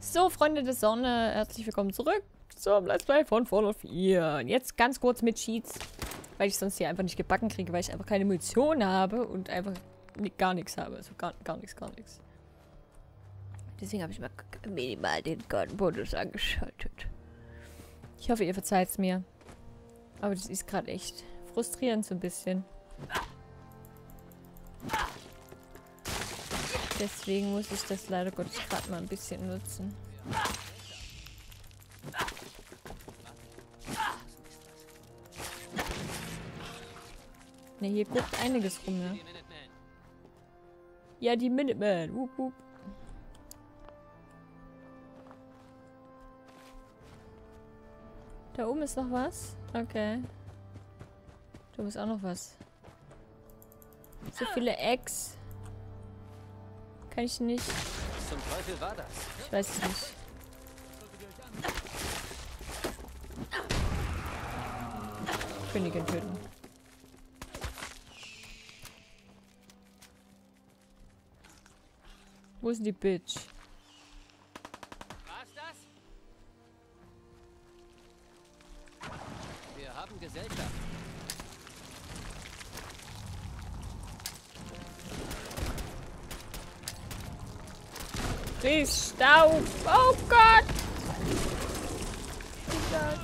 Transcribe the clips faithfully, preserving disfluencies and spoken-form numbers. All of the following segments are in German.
So, Freunde der Sonne, herzlich willkommen zurück zum Let's Play von Fallout vier. Und jetzt ganz kurz mit Cheats, weil ich sonst hier einfach nicht gebacken kriege, weil ich einfach keine Munition habe und einfach gar nichts habe. Also gar, gar nichts, gar nichts. Deswegen habe ich mal minimal den Gun-Bonus angeschaltet. Ich hoffe, ihr verzeiht es mir. Aber das ist gerade echt frustrierend so ein bisschen. Deswegen muss ich das leider Gottes gerade mal ein bisschen nutzen. Ne, hier guckt einiges rum, ne? Ja, die Minutemen. Wup, wup. Da oben ist noch was? Okay. Da oben ist auch noch was. So viele Eggs. Kann ich nicht. Was zum Teufel war das? Ich weiß es nicht. Königin töten. Wo ist denn die Bitch? Was das? Wir haben Gesellschaft. Ries, Staub! Oh Gott! Oh Gott.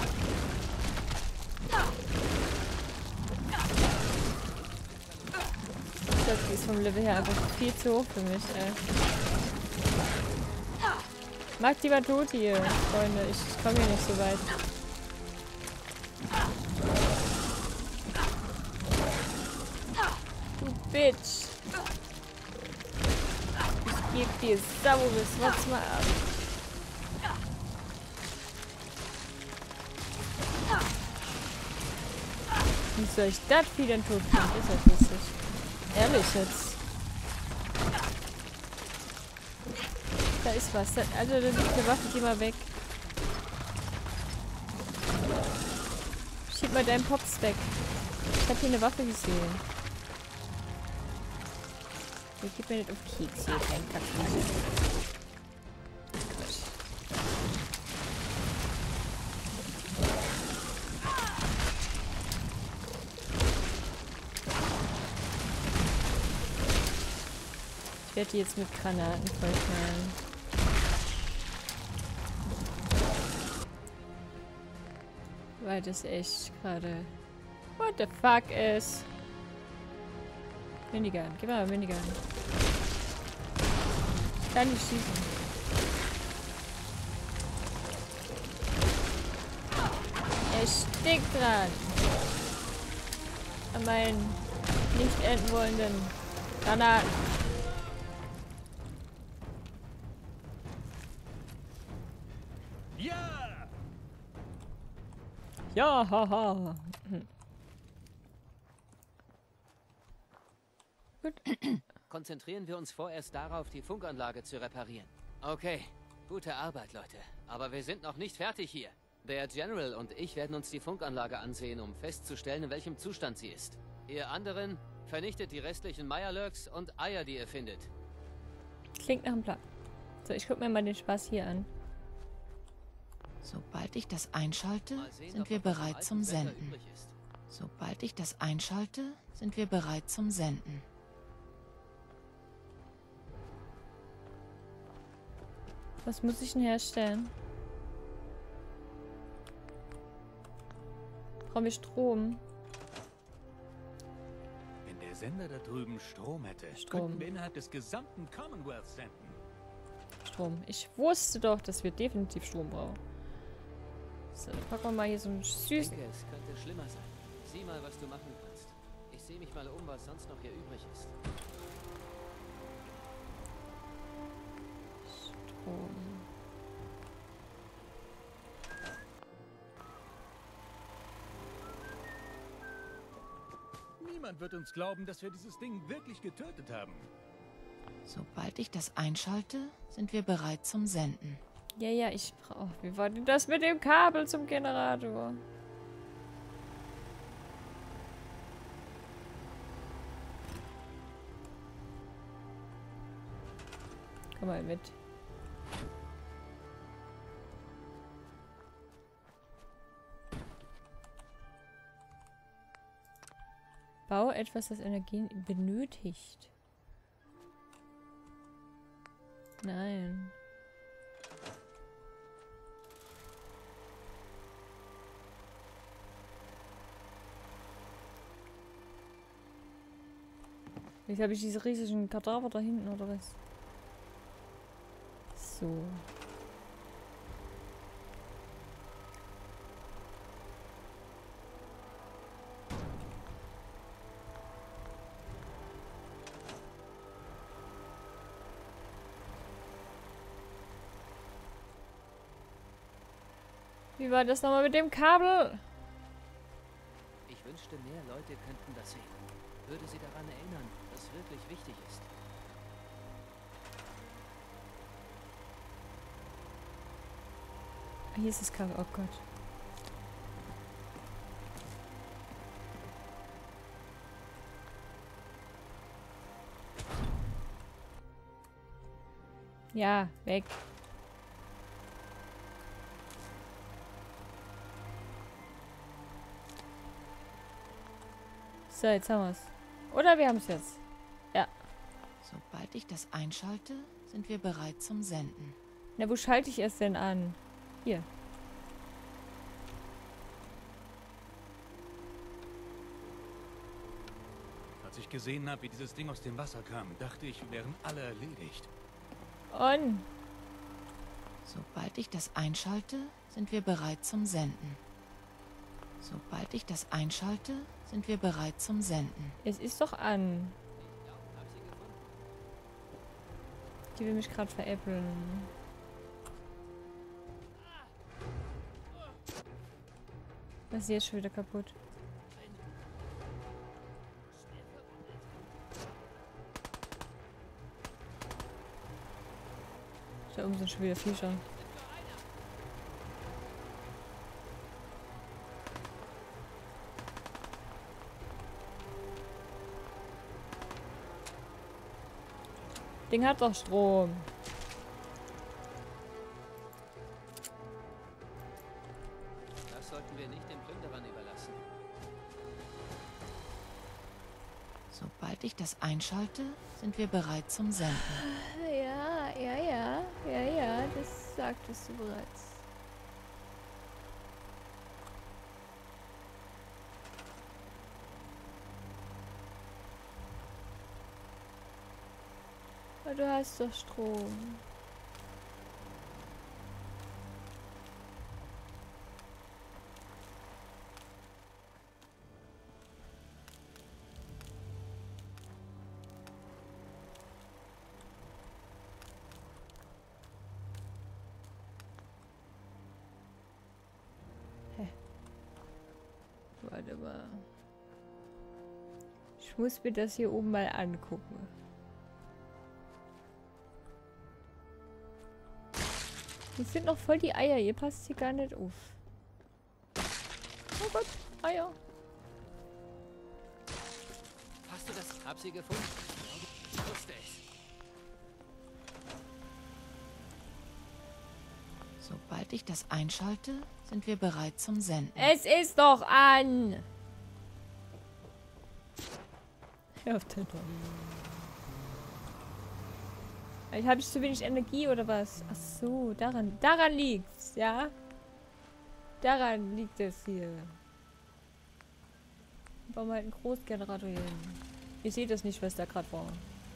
Das ist vom Level her einfach viel zu hoch für mich, ey. Mag die mal tot hier, Freunde. Ich, ich komme hier nicht so weit. Du Bitch! Ich geb dir saures, what's mal ab. Wie soll ich das Vieh denn tot kriegen? Ist das lustig. Ehrlich jetzt. Da ist was. Da, also, da liegt eine Waffe, geh mal weg. Schieb mal deinen Pops weg. Ich hab hier eine Waffe gesehen. Ich gib mir nicht auf Keks hier, kein Kacken. Ich werde die jetzt mit Granaten vollknallen. Weil das echt gerade... What the fuck ist... Minigun. Gib mal Minigun. Ich kann nicht schießen. Er stickt dran. An meinen nicht enden wollenden Granaten. Ja! Ja, haha. Hm. Gut. Konzentrieren wir uns vorerst darauf, die Funkanlage zu reparieren. Okay, gute Arbeit, Leute. Aber wir sind noch nicht fertig hier. Der General und ich werden uns die Funkanlage ansehen, um festzustellen, in welchem Zustand sie ist. Ihr anderen vernichtet die restlichen Mirelurks und Eier, die ihr findet. Klingt nach einem Plan. So, ich guck mir mal den Spaß hier an. Sobald ich das einschalte, Mal sehen, sind ob wir noch was vom bereit alten zum Wetter Senden. übrig ist. Sobald ich das einschalte, sind wir bereit zum Senden. Was muss ich denn herstellen? Brauchen wir Strom? Wenn der Sender da drüben Strom hätte, Strom. könnten wir innerhalb des gesamten Commonwealth senden. Strom. Ich wusste doch, dass wir definitiv Strom brauchen. So, dann packen wir mal hier so einen Ich süßen... denke, es könnte schlimmer sein. Sieh mal, was du machen kannst. Ich sehe mich mal um, was sonst noch hier übrig ist. Strom. Niemand wird uns glauben, dass wir dieses Ding wirklich getötet haben. Sobald ich das einschalte, sind wir bereit zum Senden. Ja, ja, ich brauche... Wie war denn das mit dem Kabel zum Generator? Komm mal mit. Bau etwas, das Energien benötigt. Nein. Jetzt habe ich diese riesigen Kadaver da hinten, oder was? So. Wie war das nochmal mit dem Kabel? Ich wünschte, mehr Leute könnten das sehen. Würde sie daran erinnern, was wirklich wichtig ist. Hier ist das Kabel. Oh Gott. Ja, weg. So, jetzt haben wir es. Oder wir haben es jetzt. Ja. Sobald ich das einschalte, sind wir bereit zum Senden. Na, wo schalte ich es denn an? Hier. Als ich gesehen habe, wie dieses Ding aus dem Wasser kam, dachte ich, wir wären alle erledigt. On. Sobald ich das einschalte, sind wir bereit zum Senden. Sobald ich das einschalte, sind wir bereit zum Senden. Es ist doch an. Ja, hab sie gefunden. Die will mich gerade veräppeln. Was ist jetzt schon wieder kaputt? Da oben sind schon wieder Viecher. Ding hat doch Strom. Das sollten wir nicht den Plünderern überlassen. Sobald ich das einschalte, sind wir bereit zum Senden. Ja, ja, ja, ja, ja, das sagtest du bereits. Aber du hast doch Strom. Warte mal. Ich muss mir das hier oben mal angucken. Hier sind noch voll die Eier. Ihr passt hier gar nicht auf. Oh Gott, Eier. Hast du das? Hab sie gefunden. Ich wusste es. Sobald ich das einschalte, sind wir bereit zum Senden. Es ist doch an. Hör auf den Ton. Ich habe zu wenig Energie oder was? Ach so, daran, daran liegt's, ja? Daran liegt es hier. Bauen wir halt einen Großgenerator hier hin. Ihr seht das nicht, was da gerade war.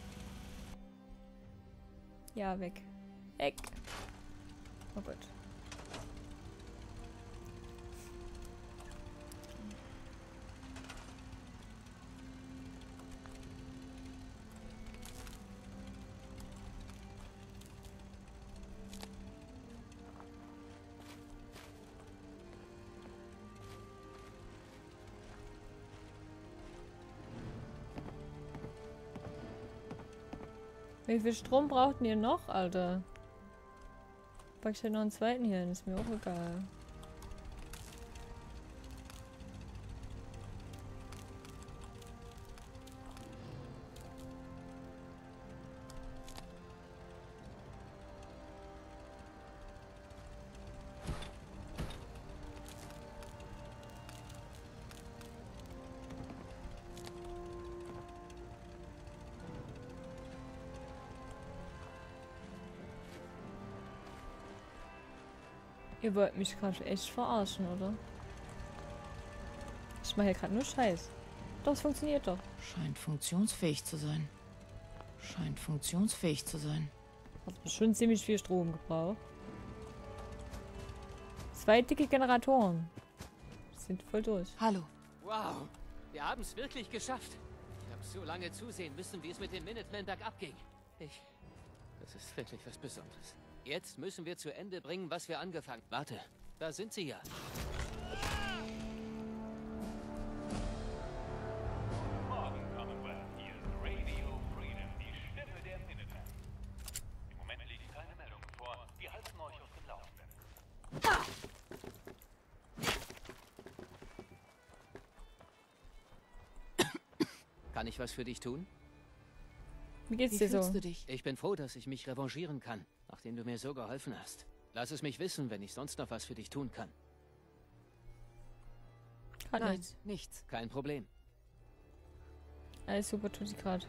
Ja, weg. Weg. Oh Gott. Wie viel Strom braucht ihr noch, Alter? Pack ich halt noch einen zweiten hier hin, ist mir auch egal. Ihr wollt mich gerade echt verarschen, oder? Ich mache hier gerade nur Scheiß. Doch, es funktioniert doch. Scheint funktionsfähig zu sein. Scheint funktionsfähig zu sein. Hat schon ziemlich viel Strom gebraucht. Zwei dicke Generatoren. Sind voll durch. Hallo. Wow, wir haben es wirklich geschafft. Ich habe so lange zusehen müssen, wie es mit dem Minutemen bergab ging. Ich... Das ist wirklich was Besonderes. Jetzt müssen wir zu Ende bringen, was wir angefangen... Warte, da sind sie ja. Morgen, Commonwealth. Hier ist Radio Freedom, die Stimme der Minutemen. Im Moment liegen keine Meldungen vor. Wir halten euch auf dem Laufenden. Kann ich was für dich tun? Wie geht's Wie dir fühlst so? du dich? Ich bin froh, dass ich mich revanchieren kann, nachdem du mir so geholfen hast. Lass es mich wissen, wenn ich sonst noch was für dich tun kann. Grad Nein, nichts. nichts. Kein Problem. Alles super tut sie gerade.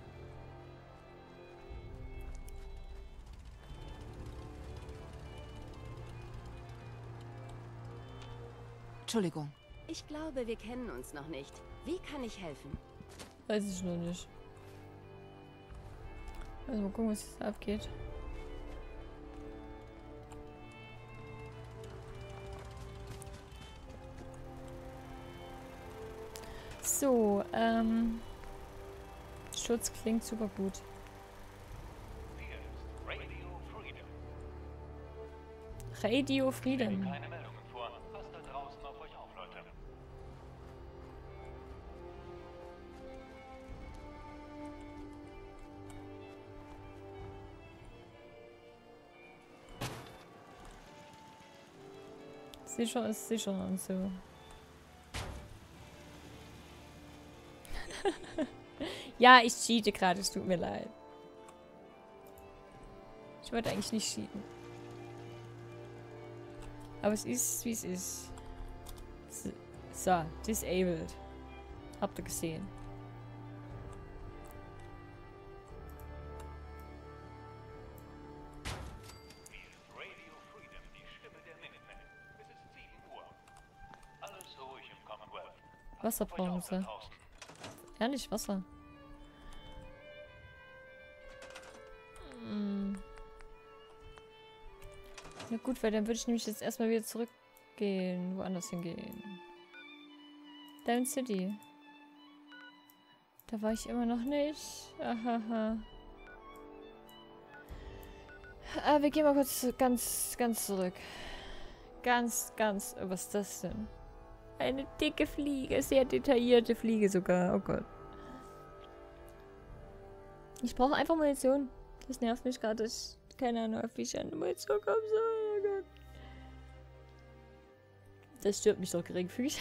Entschuldigung. Ich glaube, wir kennen uns noch nicht. Wie kann ich helfen? Weiß ich noch nicht. Also mal gucken, was jetzt abgeht. So, ähm... Schutz klingt super gut. Hier ist Radio Freedom. Radio Liegen Freedom. keine Meldungen vor. Passt da draußen auf euch auf, Leute. Sicher ist sicher und so. Ja, ich cheate gerade, es tut mir leid. Ich wollte eigentlich nicht cheaten. Aber es ist, wie es ist. So, disabled. Habt ihr gesehen. Hier ist Radio Freedom, die Stimme der Minutemen. Es ist sieben Uhr. Alles ruhig im Commonwealth. Wasser Passt auf euch brauchen auf da sie. draußen. Ehrlich, Wasser. Hm. Ja gut, weil dann würde ich nämlich jetzt erstmal wieder zurückgehen. Woanders hingehen. Down City. Da war ich immer noch nicht. Ahaha. Ah, wir gehen mal kurz ganz, ganz zurück. Ganz, ganz... Oh, was ist das denn? Eine dicke Fliege. Sehr detaillierte Fliege sogar. Oh Gott. Ich brauche einfach Munition. Das nervt mich gerade. Ich keine Ahnung, wie ich an die Munition kommen soll. Oh Gott. Das stört mich doch geringfügig.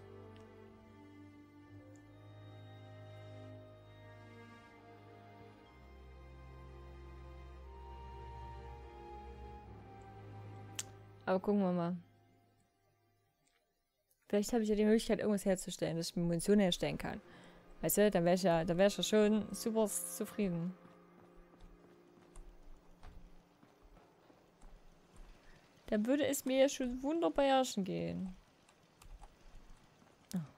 Aber gucken wir mal. Vielleicht habe ich ja die Möglichkeit, irgendwas herzustellen, dass ich mir Munition herstellen kann. Weißt du, dann wäre ich ja, dann wäre ich ja schon super zufrieden. Dann würde es mir ja schon wunderbar herrschen gehen. Oh.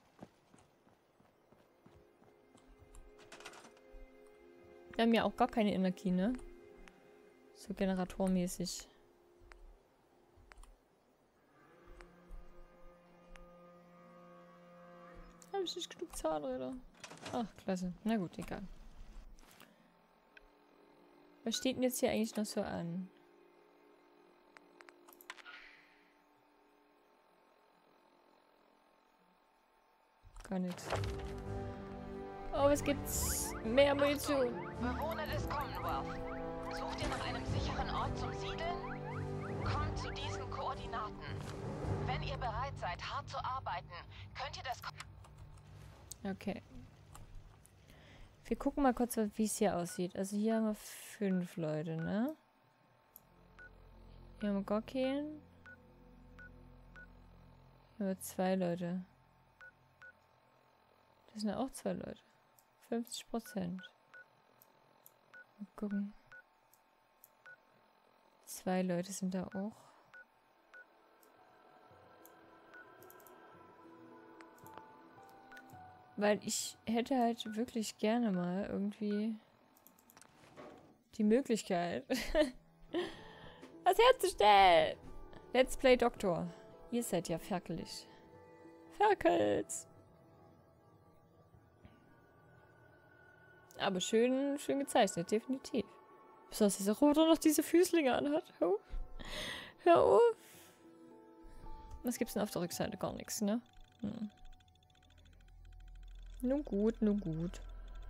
Wir haben ja auch gar keine Energie, ne? So generatormäßig. Habe ich nicht genug Zahnräder? Ach, klasse. Na gut, egal. Was steht denn jetzt hier eigentlich noch so an? Gar nichts. Oh, es gibt's mehr Munition. Bewohner des Commonwealth. Sucht ihr nach einem sicheren Ort zum Siedeln? Kommt zu diesen Koordinaten. Wenn ihr bereit seid, hart zu arbeiten, könnt ihr das... Okay. Wir gucken mal kurz, wie es hier aussieht. Also hier haben wir fünf Leute, ne? Hier haben wir gar keinen. Hier haben wir zwei Leute. Das sind ja auch zwei Leute. fünfzig Prozent. Mal gucken. Zwei Leute sind da auch. Weil ich hätte halt wirklich gerne mal irgendwie die Möglichkeit, was herzustellen. Let's Play Doktor. Ihr seid ja ferkelig. Ferkels. Aber schön, schön gezeichnet, definitiv. Besonders dieser Roter noch diese Füßlinge anhat. Hör auf. Hör auf. Was gibt's denn auf der Rückseite? Gar nichts, ne? Hm. Nun gut, nun gut.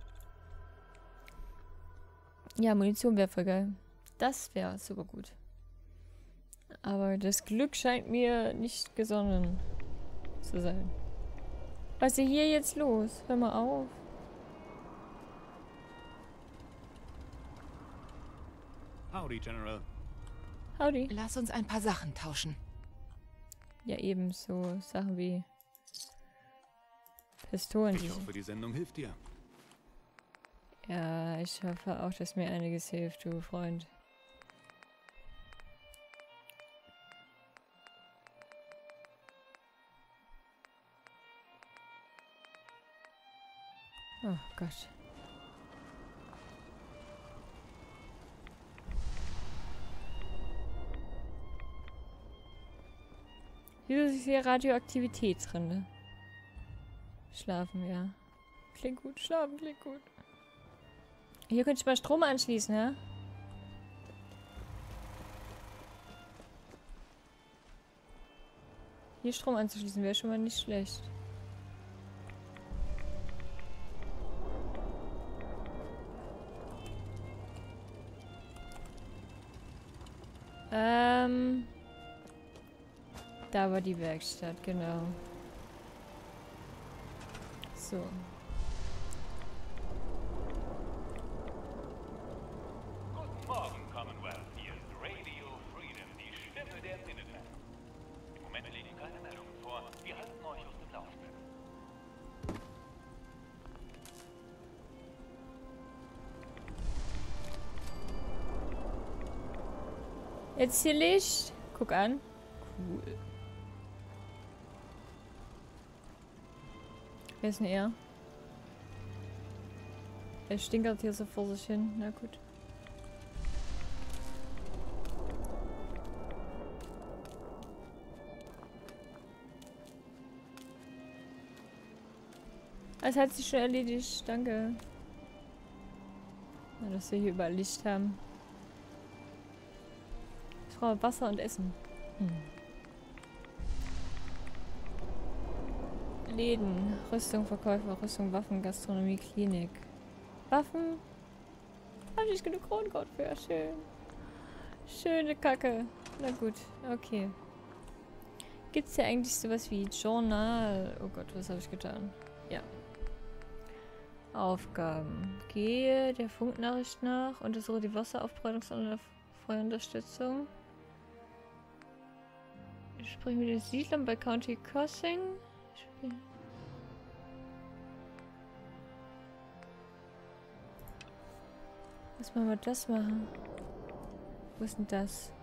Ja, Munition wäre voll geil. Das wäre super gut. Aber das Glück scheint mir nicht gesonnen zu sein. Was ist denn hier jetzt los? Hör mal auf. Howdy, General. Howdy. Lass uns ein paar Sachen tauschen. Ja, eben so Sachen wie Pistolen. Ich hoffe, die Sendung hilft dir. Ja, ich hoffe auch, dass mir einiges hilft, du Freund. Oh Gott. Hier ist hier Radioaktivität drin, ne? Schlafen, ja. Klingt gut, schlafen klingt gut. Hier könnte ich mal Strom anschließen, ja? Hier Strom anzuschließen wäre schon mal nicht schlecht. Ähm... Da war die Werkstatt, genau. So. Guten Morgen, Commonwealth. Hier ist Radio Freedom, die Stimme der Minutemen. Im Moment liegen keine Meldungen vor. Wir halten euch auf dem Laufenden. Jetzt hier Licht. Guck an. Cool. Wer ist denn er? Er stinkert hier so vor sich hin. Na gut. Es hat sich schon erledigt. Danke. Ja, dass wir hier überall Licht haben. Ich brauche Wasser und Essen. Hm. Läden, Rüstung, Verkäufer, Rüstung, Waffen, Gastronomie, Klinik. Waffen? Habe ich genug Krongold für? Schön. Schöne Kacke. Na gut, okay. Gibt es ja eigentlich sowas wie Journal? Oh Gott, was habe ich getan? Ja. Aufgaben. Gehe der Funknachricht nach, untersuche die Wasseraufbereitungs- und Feuerunterstützung. Ich spreche mit den Siedlern bei County Crossing. Lass mal mal das machen. Wo ist denn das?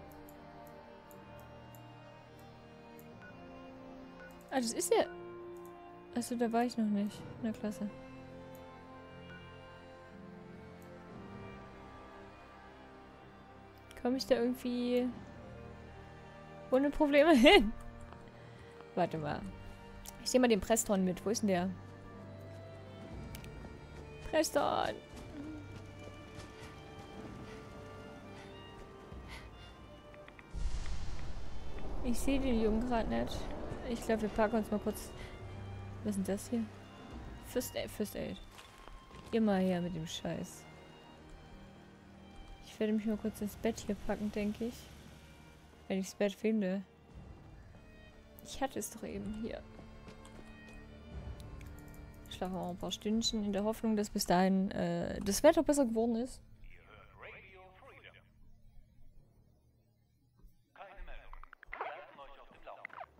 Ah, das ist ja... Achso, da war ich noch nicht. Na, klasse. Komme ich da irgendwie ohne Probleme hin? Warte mal. Ich nehme mal den Preston mit. Wo ist denn der? Preston! Ich sehe den Jungen gerade nicht. Ich glaube, wir packen uns mal kurz... Was ist denn das hier? First Aid. First Aid. Immer her mit dem Scheiß. Ich werde mich mal kurz ins Bett hier packen, denke ich. Wenn ich das Bett finde. Ich hatte es doch eben hier. Ich schlafe auch ein paar Stündchen in der Hoffnung, dass bis dahin äh, das Wetter besser geworden ist. Ihr hört Radio Freedom. Keine Meldungen. Wir halten euch auf dem Laufenden.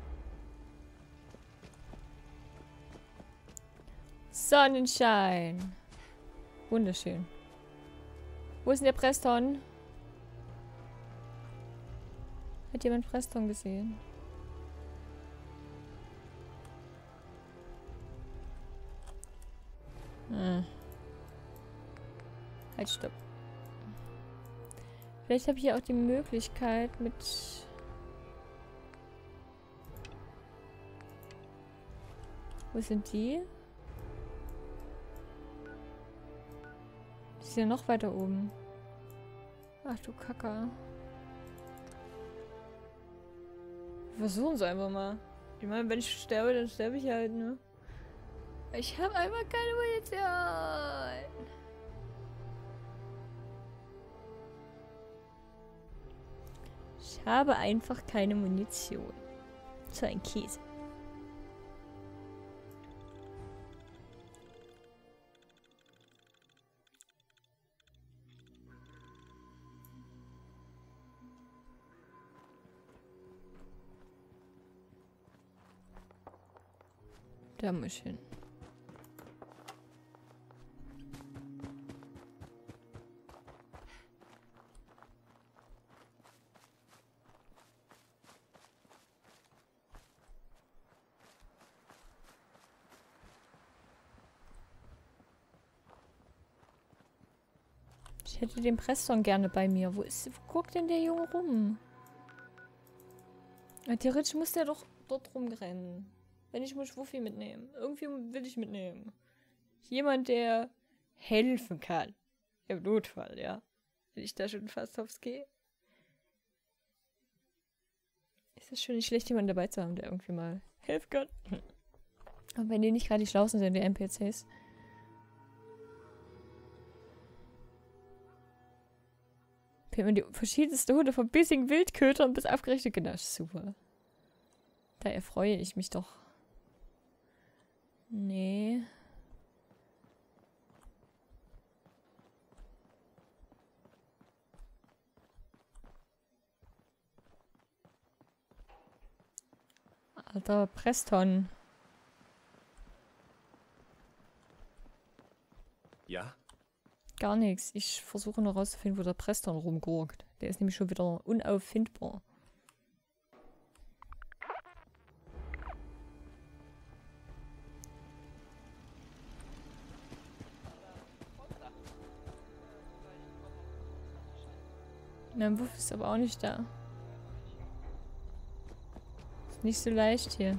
Sonnenschein. Wunderschön. Wo ist denn der Preston? Hat jemand Preston gesehen? Hm. Halt, stopp. Vielleicht habe ich ja auch die Möglichkeit mit... Wo sind die? Die sind ja noch weiter oben. Ach du Kacke. Wir versuchen es einfach mal. Ich meine, wenn ich sterbe, dann sterbe ich halt, ne? Ich habe einfach keine Munition. Ich habe einfach keine Munition. So ein Käse. Da muss ich hin. Ich hätte den Preston gerne bei mir. Wo ist... Wo guckt denn der Junge rum? Ja, theoretisch muss der doch dort rumrennen. Wenn ich muss Wuffi mitnehmen. Irgendwie will ich mitnehmen. Jemand, der helfen kann. Im Notfall, ja. Wenn ich da schon fast aufs gehe. Ist das schon nicht schlecht, jemanden dabei zu haben, der irgendwie mal helfen kann. Aber wenn die nicht gerade die Schlausten sind, die N P Cs. Fehlt mir die verschiedenste Hunde von bissigen Wildkötern bis aufgerichtete Genau, super. Da erfreue ich mich doch. Nee. Alter, Preston. Ja? Gar nichts. Ich versuche noch rauszufinden, wo der Preston rumgurkt. Der ist nämlich schon wieder unauffindbar. Mein Wuff ist aber auch nicht da. Ist nicht so leicht hier.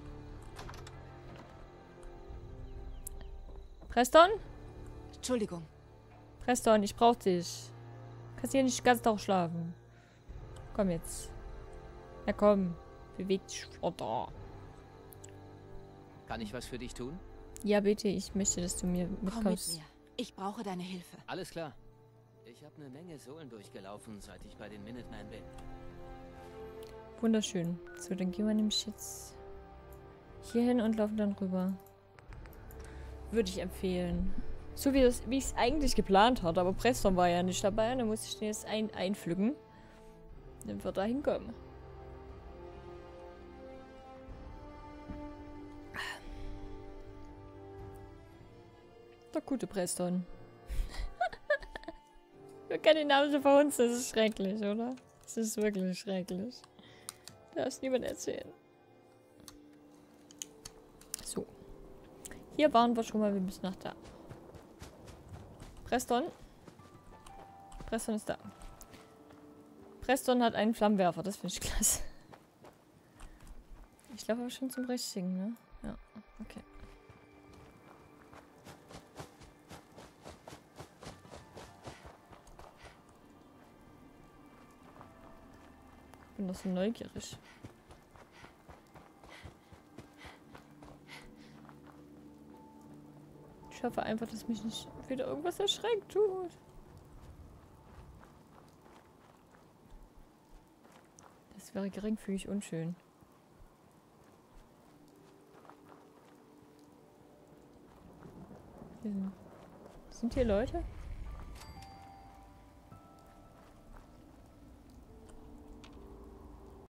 Preston? Entschuldigung. Preston, ich brauch dich. Kannst hier nicht den ganzen Tag schlafen. Komm jetzt. Ja komm. Beweg dich runter. Kann ich was für dich tun? Ja bitte, ich möchte, dass du mir Komm mit mitkommst. mir. Ich brauche deine Hilfe. Alles klar. Ich habe eine Menge Sohlen durchgelaufen, seit ich bei den Minutemen bin. Wunderschön. So, dann gehen wir nämlich jetzt hier hin und laufen dann rüber. Würde ich empfehlen. So wie, das, wie ich es eigentlich geplant hatte, aber Preston war ja nicht dabei, dann muss ich den jetzt ein, einpflücken. Dann wird er hinkommen. Der gute Preston. Wir können den Namen so verhunzen, das ist schrecklich, oder? Das ist wirklich schrecklich. Darf niemand erzählen. So. Hier waren wir schon mal, wir müssen nach da. Preston. Preston ist da. Preston hat einen Flammenwerfer, das finde ich klasse. Ich glaube aber schon zum Richtigen, ne? Ja, okay. Ich bin doch so neugierig. Ich hoffe einfach, dass mich nicht wieder irgendwas erschreckt tut. Das wäre geringfügig unschön. Hier sind, sind hier Leute?